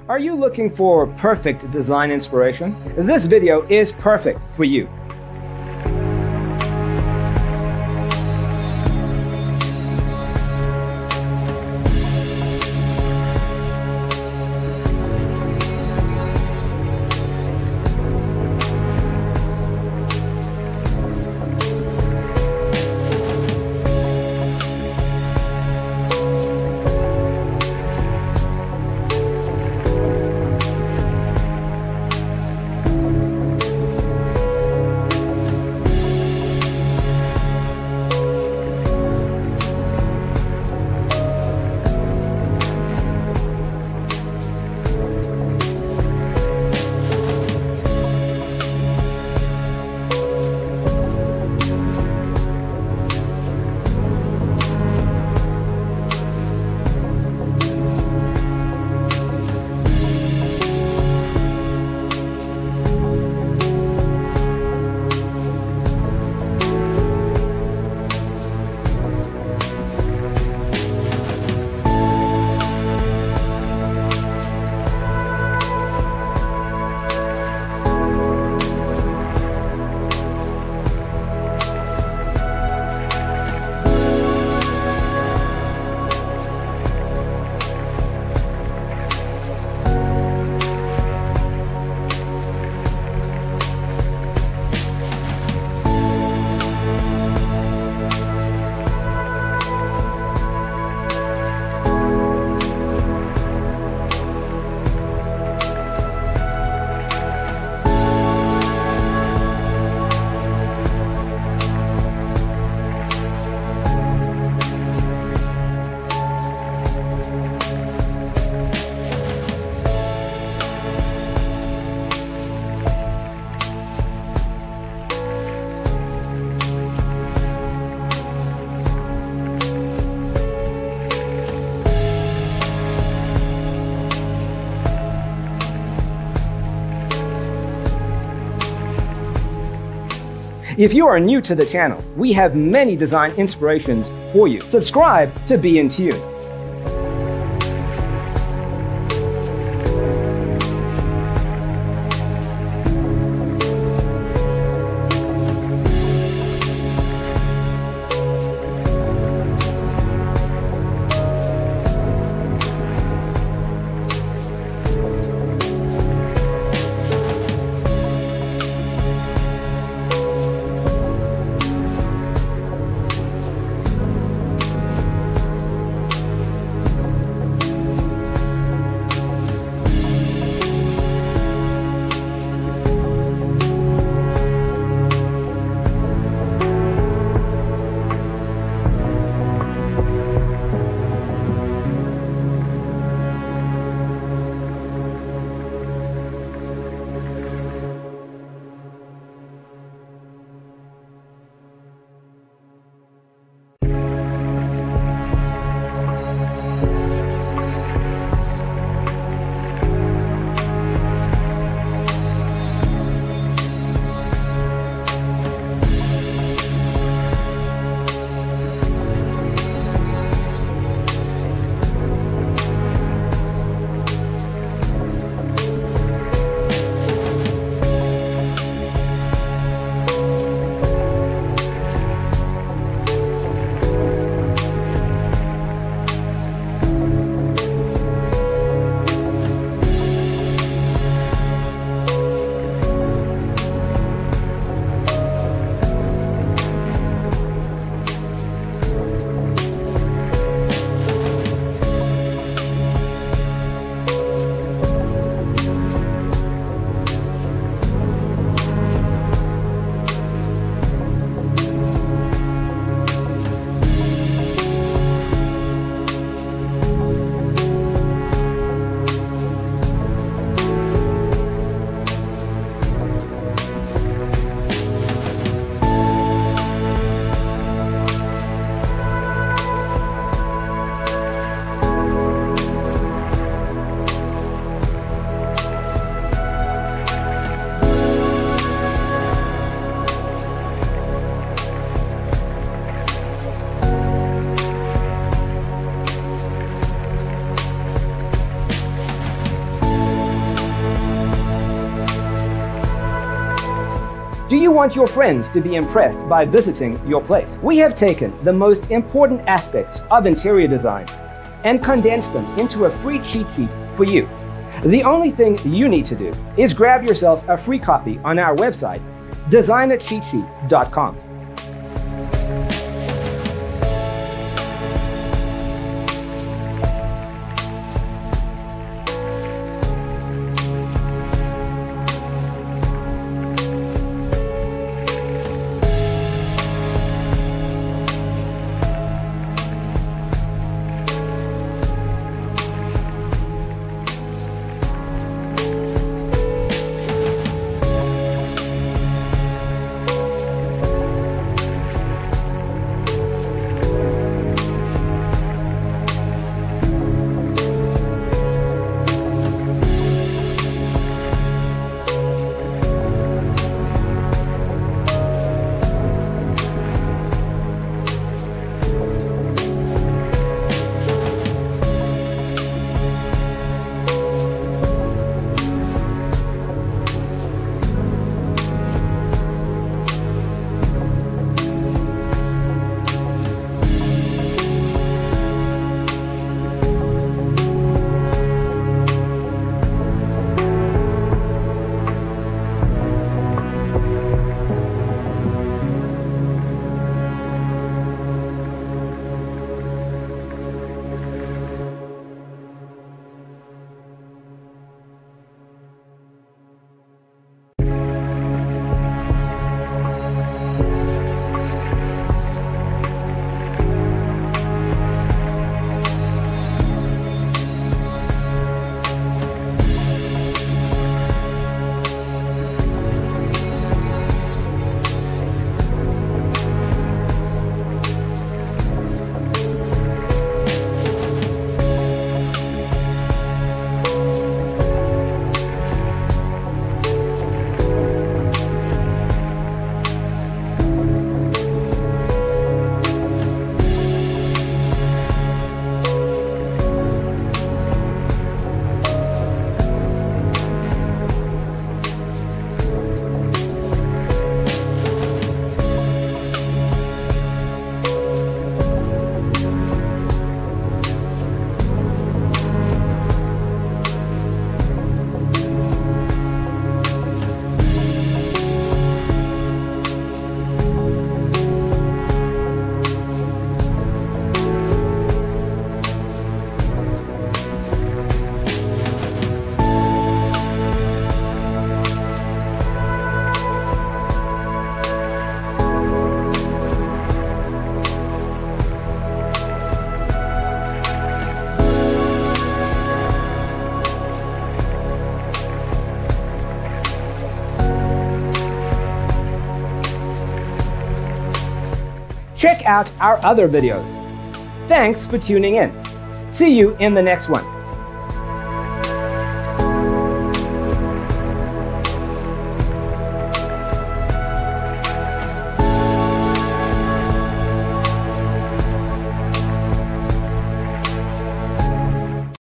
Are you looking for perfect design inspiration? This video is perfect for you. If you are new to the channel, we have many design inspirations for you. Subscribe to be in tune. Do you want your friends to be impressed by visiting your place? We have taken the most important aspects of interior design and condensed them into a free cheat sheet for you. The only thing you need to do is grab yourself a free copy on our website, designercheatsheet.com. Check out our other videos. Thanks for tuning in. See you in the next one.